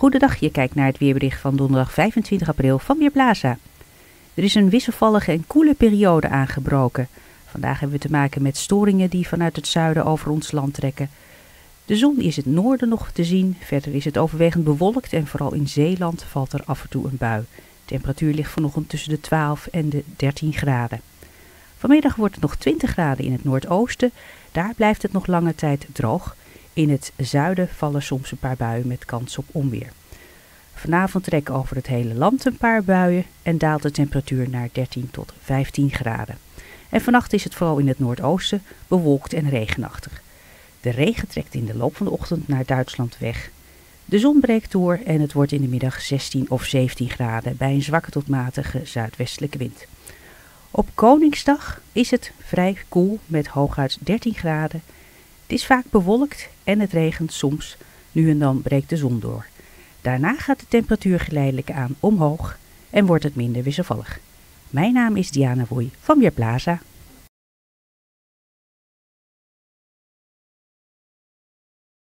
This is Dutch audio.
Goedendag, je kijkt naar het weerbericht van donderdag 25 april van Weerplaza. Er is een wisselvallige en koele periode aangebroken. Vandaag hebben we te maken met storingen die vanuit het zuiden over ons land trekken. De zon is in het noorden nog te zien, verder is het overwegend bewolkt en vooral in Zeeland valt er af en toe een bui. De temperatuur ligt vanochtend tussen de 12 en de 13 graden. Vanmiddag wordt het nog 20 graden in het noordoosten, daar blijft het nog lange tijd droog. In het zuiden vallen soms een paar buien met kans op onweer. Vanavond trekken over het hele land een paar buien en daalt de temperatuur naar 13 tot 15 graden. En vannacht is het vooral in het noordoosten bewolkt en regenachtig. De regen trekt in de loop van de ochtend naar Duitsland weg. De zon breekt door en het wordt in de middag 16 of 17 graden bij een zwakke tot matige zuidwestelijke wind. Op Koningsdag is het vrij koel met hooguit 13 graden. Het is vaak bewolkt en het regent soms. Nu en dan breekt de zon door. Daarna gaat de temperatuur geleidelijk aan omhoog en wordt het minder wisselvallig. Mijn naam is Diana Woei van Weerplaza.